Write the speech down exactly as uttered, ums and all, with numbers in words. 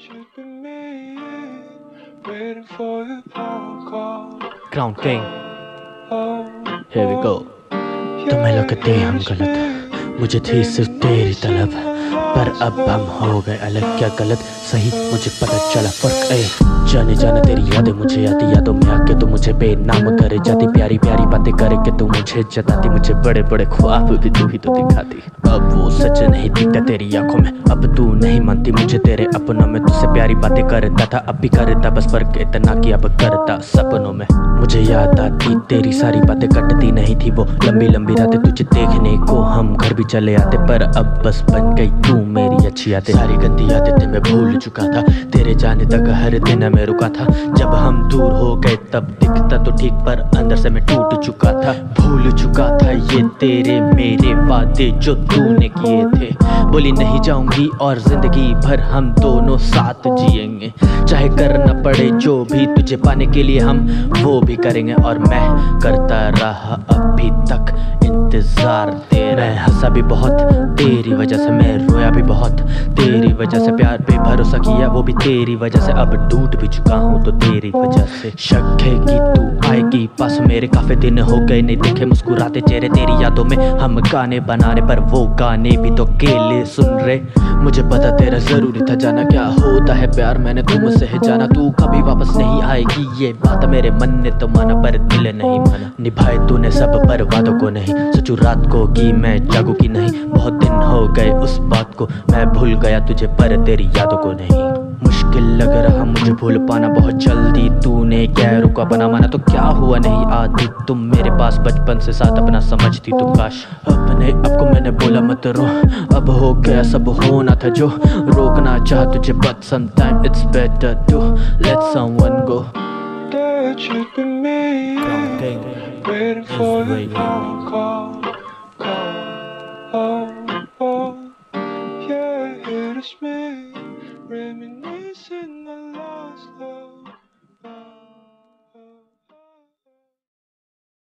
Crown King, here we go. तुम्हें लगते हम गलत, मुझे थी सिर्फ तेरी तलब, पर अब हम हो गए अलग। क्या गलत सही मुझे पता चला फर्क। ए जाने जाना तेरी यादें मुझे आती, यादों में आके तू मुझे बेनाम करे जाती, प्यारी प्यारी बातें करे कि तू मुझे जताती, मुझे बड़े बड़े ख्वाब भी तू ही तो दिखाती। अब वो सच नहीं दिखता तेरी आंखों में, अब तू नहीं मानती मुझे तेरे अपनों में। तुझसे प्यारी बातें करता था, अब भी करता, बस फर्क इतना कि अब करता सपनों में। मुझे याद आती तेरी सारी बातें, कटती नहीं थी वो लंबी लंबी रातें तुझे देखने को हम घर भी चले आते, पर अब बस बन गई तू मेरी अच्छी यादें। सारी गंदी यादें मैं भूल चुका था, तेरे जाने तक हर दिन मैं रुका था। जब हम दूर हो गए तब दिखता तो ठीक, पर अंदर से मैं टूट चुका था। भूल चुका था ये तेरे मेरे वादे जो तूने किए थे। बोली नहीं जाऊंगी और जिंदगी भर हम दोनों साथ जिएंगे, चाहे करना पड़े जो भी तुझे पाने के लिए हम वो भी करेंगे। और मैं करता रहा अभी तक इंतजार तेरा। मैं हंसा भी बहुत तेरी वजह से, मैं रोया भी बहुत तेरी वजह से, प्यार पे भरोसा किया वो भी तेरी वजह से, अब टूट भी चुका हूँ तो तेरी वजह से। शक है कि तू आएगी पास मेरे, काफी दिन हो गए नहीं देखे मुस्कुराते चेहरे तेरी यादों में। हम गाने बना रहे पर वो गाने भी तो अकेले सुन रहे। मुझे पता तेरा जरूरी था जाना, क्या होता है प्यार मैंने तुमसे है जाना। तू कभी वापस नहीं आएगी ये बात मेरे मन ने तो माना, पर दिल नहीं माना। निभाए तूने सब पर वादों को नहीं, सोचू रात को कि मैं जागू की नहीं। बहुत दिन हो गए उस बात को, मैं भूल गया तुझे पर तेरी यादों को नहीं। मुश्किल लग रहा मुझे भूल पाना बहुत जल्दी, तूने क्या रुका बना माना तो क्या हुआ नहीं आती तुम मेरे पास बचपन से साथ अपना समझती तुम। काश अपने आप को मैंने बोला मत रो, अब हो गया सब होना था जो रोकना चाह तुझे, but sometimes it's better to let someone go. That should be me, waiting for the phone call, call, oh, oh, yeah, it is me, reminiscing my last love.